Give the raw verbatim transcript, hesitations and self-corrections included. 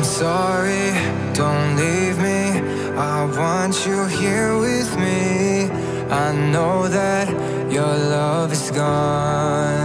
I'm sorry, don't leave me. I want you here with me. I know that your love is gone.